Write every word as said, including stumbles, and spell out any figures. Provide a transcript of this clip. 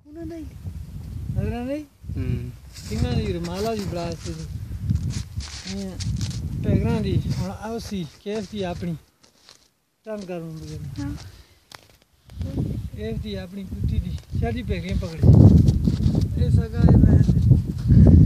नहीं नजर नहीं हम्म सिंगा दी रुमाला दी बड़ा से ये पैगरा दी और आवसी केफ दी अपनी टर्न करूं हां केफ दी अपनी कुत्ती दी शादी पैगरे पकड़े ऐसा गाय मैं